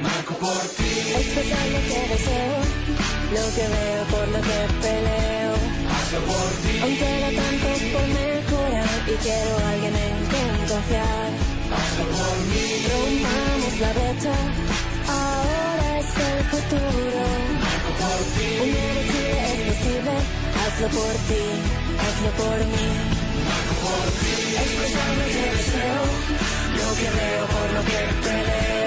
marco por ti. Expresar lo que deseo, lo que veo, por lo que peleo. Hazlo por ti. Aún queda tanto por mejorar y quiero a alguien en quien confiar. Hazlo por mí. Rompamos la brecha, ahora es el futuro. Marco por ti. Un nuevo Chile es posible, hazlo por ti, hazlo por mí. Marco por ti. Expresar lo que deseo, lo que veo, por lo que peleo.